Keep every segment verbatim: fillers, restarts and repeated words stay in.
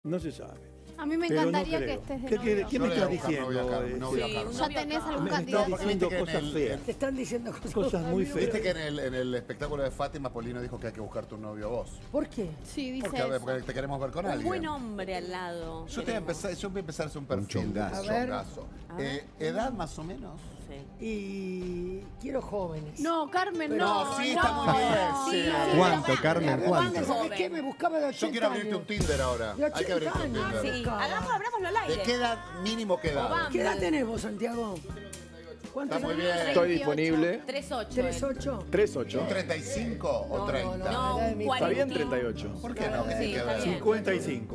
No se sabe. A mí me Pero encantaría no que estés de ¿Qué, novio. qué, ¿qué me Yo estás le voy a buscar novio diciendo? a Carmen, novio a Sí, Carmen. ¿ya tenés algún Me estás candidato? diciendo Viste que en cosas el- feas. Te están diciendo cosas, Cosas muy amigo. feas. Viste que en el, en el espectáculo de Fátima, Polino dijo que hay que buscarte un novio a vos. ¿Por qué? Sí, dice Porque, a ver, eso. porque te queremos ver con Un alguien. buen hombre al lado. Yo, te voy a empezar, yo voy a empezar a hacer un perfil. chongazo. de A ver. chongazo. A ver. Eh, ¿Edad más o menos? Sí. Y quiero jóvenes. No, Carmen, Pero- no. No, sí, está no. muy bien, Sí, sí. sí, ¿Cuánto, pero- Carmen? Pero ¿Cuánto? ¿sabes Joven. qué? Me buscaba de ochenta Yo quiero abrirte un años. Tinder ahora. De Hay que abrirte un ochenta años. Tinder. Sí, Buscaba. hagamos, abrámoslo al ¿De aire. qué edad mínimo qué edad? Obama. ¿Qué edad tenés vos, Santiago? ¿Cuántos Está muy años? bien. Estoy disponible. tres ocho. ¿tres ocho? tres ocho. ¿Un treinta y cinco o No, treinta? no, No, la edad de mi- un Está bien, cuarenta. treinta y ocho. ¿Por qué no? ¿Qué Sí, tiene que está ver? bien. cincuenta y cinco.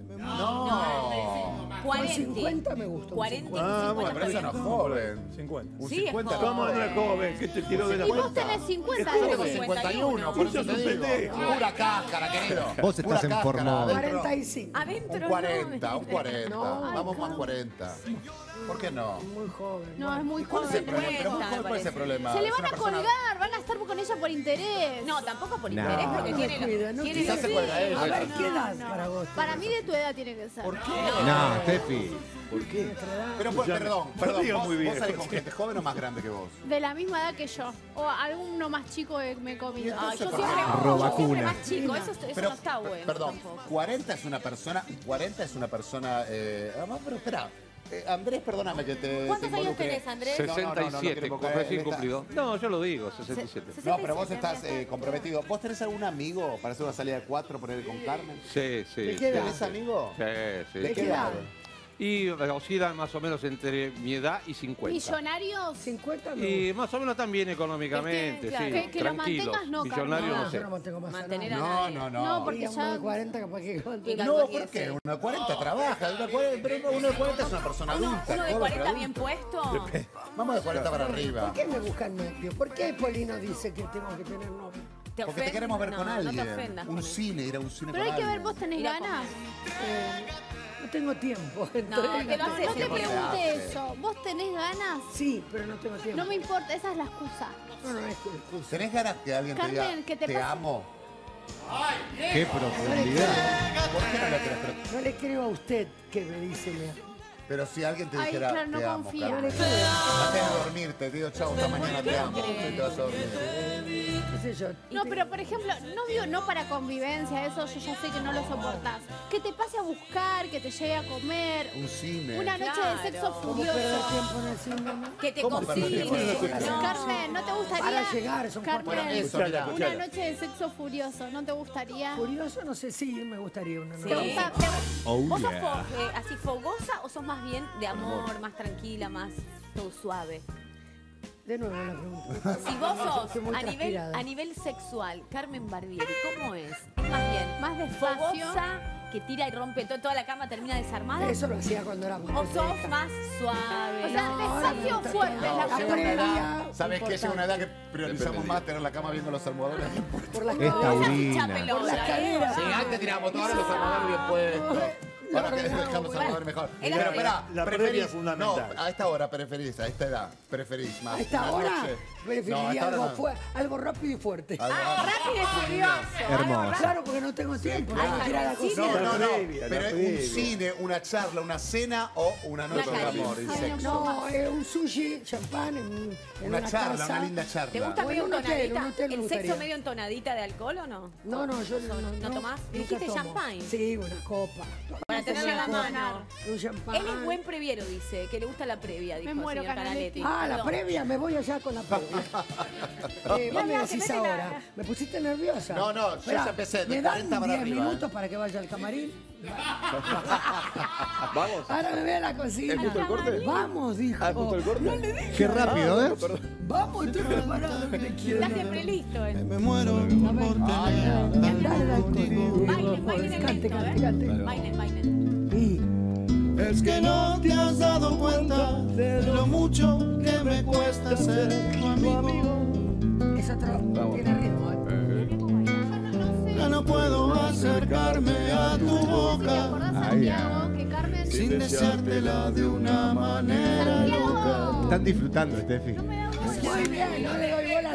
No. Con cuarenta. cincuenta me gusta. un cuarenta. Ah, bueno, Pero esa no es joven. cincuenta. Un Sí, es cincuenta. joven. ¿Cómo no es joven? ¿Qué te tiró de la Y vos puerta? tenés cincuenta. Es Tengo joven. ¿eh? cincuenta y uno, por eso Sos te un digo. pendejo. Pura cáscara, querido. Vos Pura estás en cáscara, forma. adentro. cuarenta y cinco. Adentro Un no. cuarenta, un cuarenta. No, Vamos más cuarenta. ¿Por qué no? Muy joven. No, es muy ¿Cuál es el joven. problema? Pero cincuenta, ¿cuál, cuál es el me problema? Se le Es van una a persona- colgar, van a estar con ella por interés. No, tampoco por No. interés, porque No tiene, me cuida, no tiene quiere. Quizás se cuelga ella. A ver, No, ¿qué edad no. para vos? Para mí de tu edad tiene que ser. ¿Por qué? No, Steffi. ¿Por qué? Pero pues, Ya- perdón, no perdón. digas ¿Vos, muy vos viejo, salís con sí. gente joven o más grande que vos? De la misma edad que yo. O alguno más chico que me he comido. Ah, yo Entonces, siempre, ¿por qué? yo siempre Robacuna. más chico, eso, eso Pero, no está per- bueno. perdón, tampoco. cuarenta es una persona, cuarenta es una persona, eh, además, pero espera, eh, Andrés, perdóname que te ¿Cuántos te años involucre. tenés, Andrés? No, no, no, no, no sesenta y siete, queremos con caer, recién esta- cumplido. No, yo lo digo, sesenta y siete. No, pero vos estás eh, comprometido. ¿Vos tenés algún amigo para hacer una salida de cuatro, poner con Carmen? Sí, sí. ¿De sí. qué edad? ¿Tenés amigo? Sí, sí. ¿De qué qué edad? edad? Y oscilan más o menos entre mi edad y cincuenta. Millonarios. cincuenta no. Y más o menos también económicamente, Es que, sí. claro, que- que lo tranquilos. mantengas, no, Millonarios Carlos. no No, sé. yo no mantengo más a Mantener nadie. a No, nadie. no, no. No, porque Y a uno ya- de cuarenta capaz que mantengo. No, ¿por qué? Uno de cuarenta trabaja, uno de cuarenta, pero uno de cuarenta es una persona Uno, adulta. uno de joven, cuarenta pero bien adulto. puesto. Vamos de cuarenta para ¿Por arriba. qué me buscan novio? ¿Por qué Polino dice que tengo que tener novio? ¿Te Porque te ofende? queremos ver No, con no te alguien. ofendas Un con eso. cine, ir a un cine Pero con hay que ver, alguien. ¿vos tenés Ir a ganas? Eh, no tengo tiempo. No, que lo haces No te siempre. pregunté hace. eso. ¿Vos tenés ganas? Sí, pero no tengo tiempo. No me importa, esa es la excusa. No, no es excusa. ¿Tenés ganas que alguien te Carmen, diga, ¿qué te te pasa? amo? Qué profundidad. ¿Por qué no le crees? Pero, No le creo a usted que me dice me pero si alguien te Ay, dijera, claro, no te amo, confía. No le Carmen. creo. Antes de dormir, te digo, chao, hasta mañana te amo. Y te vas a dormir. ¿Qué sé yo? No, pero por ejemplo, novio no para convivencia, eso yo ya sé que no lo soportás. Que te pase a buscar, que te lleve a comer. Un cine. Una noche Claro. de sexo ¿Cómo perder furioso. tiempo en el cine? no? Que te ¿Cómo perder tiempo en cocine. el cine? Carmen, ¿no te gustaría? Para llegar, son cuatro Carmen, horas. Eso, mira. una Escuchala. noche de sexo furioso, ¿no te gustaría? Curioso, no sé, sí, me gustaría una Sí. ¿Te novia. gusta? te- Oh, ¿Vos sos yeah. fo- eh, así fogosa o sos más bien de amor, más tranquila, más todo suave? De nuevo la pregunta. Si vos sos Estoy muy a nivel, transpirada. a nivel sexual, Carmen Barbieri, ¿cómo es? ¿Es más bien Más despacio. fogosa, que tira y rompe todo, toda la cama termina desarmada? Eso lo hacía cuando éramos ¿O sos pendejas. más suave? O sea, No, ahora me despacio gusta fuerte es todo. la La llega una previa, edad, ¿sabes qué? Llega importante. una edad que priorizamos más tener la cama viendo los almohadones bien puestos. Por las Es caderas. taurina. Hincha pelota, Por las ¿eh? caderas. Sí, antes tirábamos todos los almohadones bien puestos. Ahora querés dejar los almohadones mejor. es la Pero previa. espera, La previa preferís. es fundamental. No, a esta hora preferís, a esta edad, preferís más. A esta una hora noche. preferiría No, a esta hora algo, no. fue- algo rápido y fuerte. Algo Ah, rápido. rápido y furioso. Hermoso. Claro, porque no tengo tiempo. claro. Tengo que ir a la Sí, cocina. No, no, no. previa, la Pero es un previa. cine, una charla, una cena o una noche de caricia. amor y Ay, sexo. No, eh, un sushi, champán en, en Una una, charla, casa. una linda charla. ¿Te gusta O en medio un hotel, entonadita? un hotel me ¿El gustaría. sexo medio entonadita de alcohol o no? No, no, yo no, no, ¿No tomás? nunca Dijiste tomo. champagne. Sí, una copa. Para tenerla en la Una mano. copa, Un champán. Él es buen previero, dice, que le gusta la previa, dijo Me muero, el señor Canaletti. Canaletti. Ah, la Perdón. previa, me voy allá con la previa. eh, vos me no, decís que me ahora, la- ¿me pusiste nerviosa? No, no, yo Esperá, ya empecé, de ¿me dan cuarenta para diez arriba, minutos eh? para que vaya al camarín? ¿Vamos? Ahora me voy a la cocina. ¿Es justo el corte? Vamos, dijo. Ah, ¿es justo el corte? No le dije. Qué rápido, ¿eh? Vamos, estoy preparado que te quiero. Está siempre listo, ¿eh? Me muero por Dale, dale, Bailen, bailen en Cante, esto, cante, cante. ¿eh? Bailen, bailen. Y Es que no te has dado cuenta de lo mucho que me cuesta ser tu amigo. es otro, tiene ritmo, ¿eh? Ya no puedo acercarme a tu ¿Te boca acordás, Ay, Santiago, que Carmen... sin deseártela de una manera loca. Santiago, Están disfrutando, Steffi. no me da bola. Muy bien, no le doy bola